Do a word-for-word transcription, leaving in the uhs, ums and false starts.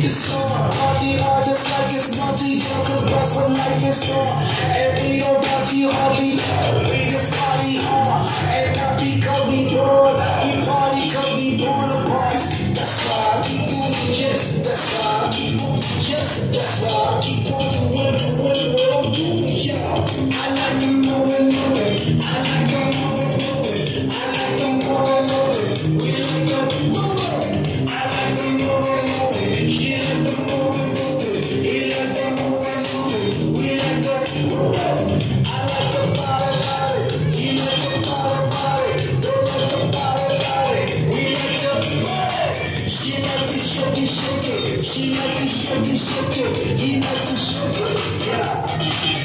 sore. Party hard just like it's monthly, cause that's what life is for. And we don't party hard, we we just party hard. And not because we bored, we party cause we born apart. That's why I keep moving, yes, that's why I keep moving, yes, that's why I keep on doing, doing what I'm doing, yeah. I like them moving, moving, I like them moving, moving, I like them moving, moving, we like them moving, I like them moving, moving, she like them moving, moving, he like them moving, moving, we like them moving. I like the body, body, he like the body, body, they like the body, body, we like the body. She like the shaky, shaky, she like the shaky, shaky, he like the shaky, yeah.